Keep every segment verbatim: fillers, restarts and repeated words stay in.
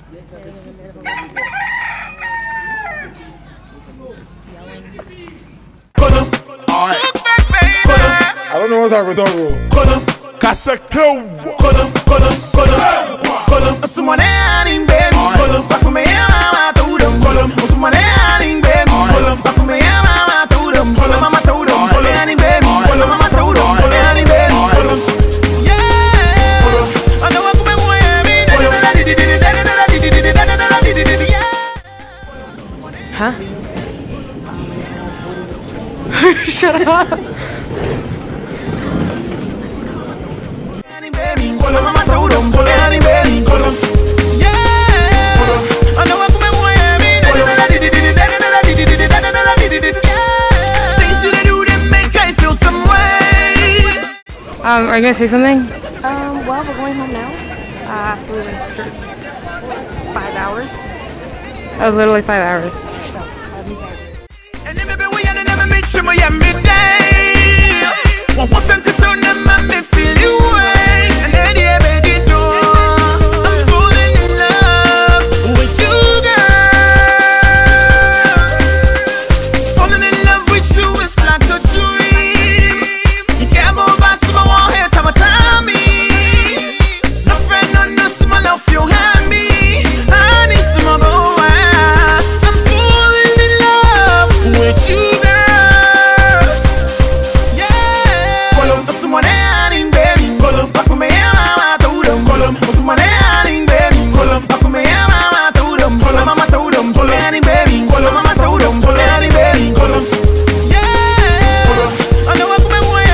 I don't know what I'm talking about. Kolom, Kolom, Kolom, Kolom. Someone adding baby. Kolom, back me mama told them. Kolom, someone adding baby. Kolom, back me mama told them. Kolom, mama told them. Kolom, adding baby. Kolom, mama told them. Kolom, adding baby. Kolom, yeah. I know what come away. Huh? Shut up. Kolom, mama told them. Kolom, adding baby. Kolom, yeah. I know what come away. Things you do that make I feel some way. Um, are you gonna say something? Um, well, we're going home now. Uh, after we went to church. Five hours. Oh, literally five hours. And maybe we ain't never meet you, but yeah, midday. What was I could turn them and me feel you way. And then yeah, baby, do. I'm falling in love with you, girl. Falling in love with you is like a dream. You can't move by some one head, time time me. No friend, no, no, some love you have me. I need some of boy. I'm falling in love with you, girl. Yeah. Kolom, someone adding baby. Kolom, back me mama told them. Kolom, someone adding baby. Kolom, back me mama told them. Kolom, mama told them. Kolom, adding baby. Kolom, mama told them. Kolom, adding baby. Kolom, yeah. I know what come away.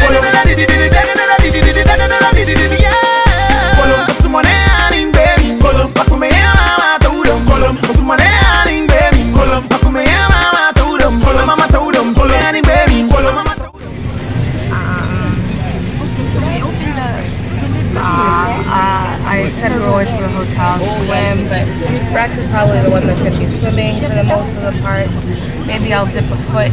Kolom, someone adding baby. Kolom, back me mama told them. Kolom, someone adding baby. Kolom, back me mama told them. Kolom, mama told them. Kolom, adding baby. Kolom, mama told them. Uh, uh, I said we were going to the hotel to swim, but Rex is probably the one that's going to be swimming for the most of the parts. Maybe I'll dip a foot.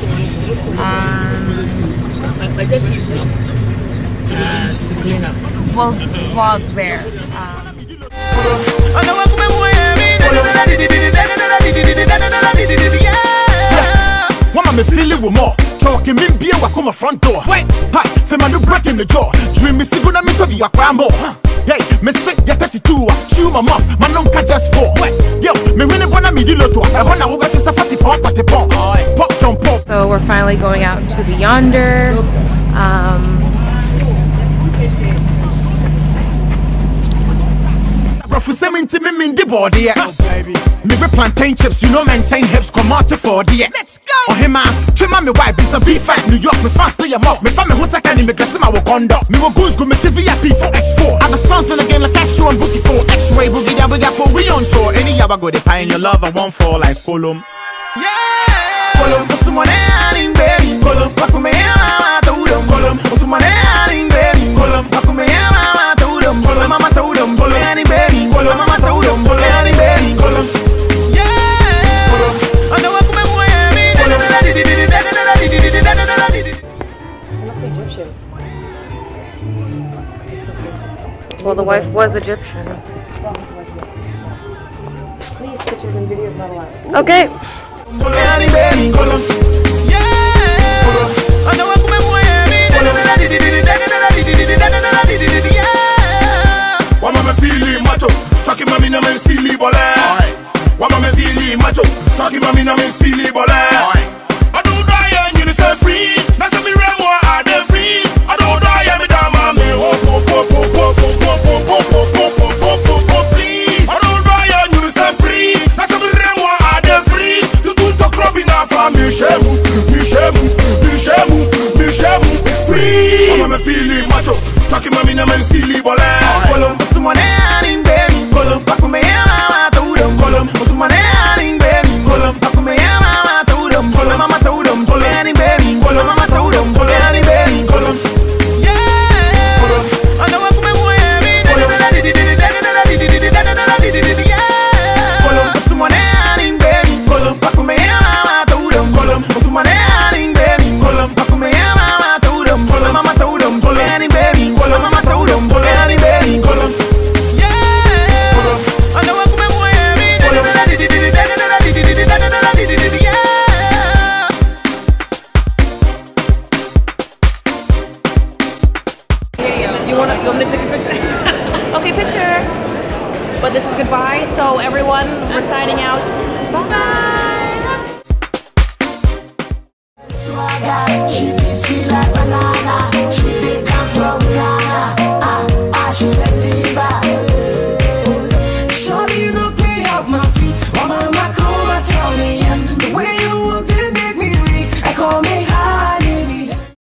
Um, I did piece it up uh, to clean up. we'll vlog there. Um, What am I feeling with more? Talking me beer, I come a front door. Wait, ha, for my new break in the jaw. Dream me, see, gonna me to be a crambo. Hey, me sick, get thirty-two, chew my mouth, my nunca just four. Wait, yo, me when I wanna me do to I wanna go back to Safati for party pop. Pop, jump, pop. so we're finally going out to the yonder. Um, Ruff, sending to me in the body. Oh, baby. Me with plantain chips, you know, maintain hips, come out to four D. Let's go. Oh, hey, man, trim on me wife, be some beef at New York, me fast to your mouth. Me family who's like any, me dress my conduct. Me will goose, go me V I P for X four. I'm a sons in the game like X show and Bookie four. X-ray, boogie down, we got for we on shore. Any hour go, they pay in your love, I won't fall like Kolom. Yeah. Kolom, someone adding baby. Kolom, back with me, mama told them. Kolom, someone adding baby. Kolom, back with me, mama told them. Kolom, mama told them. Kolom, adding baby. Kolom, mama told them. Kolom, adding baby. Kolom, yeah. Kolom, I know what come away. It looks Egyptian. well, the wife was Egyptian. Please, pictures and videos not allowed. Okay. What am I feeling macho? Talking about me na me feeling bole. What am I feeling macho? Talking about me na me feeling bole. I don't die and you say free. Na say me remo I dey free. I don't die and me down my me. Oh oh oh oh oh oh oh oh oh oh oh please. I don't die and you say free. Na say me remo I dey free. Tu tu to krobi na fa mi shemu, mi shemu, mi shemu, mi shemu free. What am I feeling macho? Talking about me na me feeling bole. Kolom, someone adding baby. Kolom, back with me, mama told them. Kolom, someone adding baby. Kolom, back with me, mama told them. You want me to take a picture? Okay, picture. But this is goodbye. So everyone, we're signing out. Bye.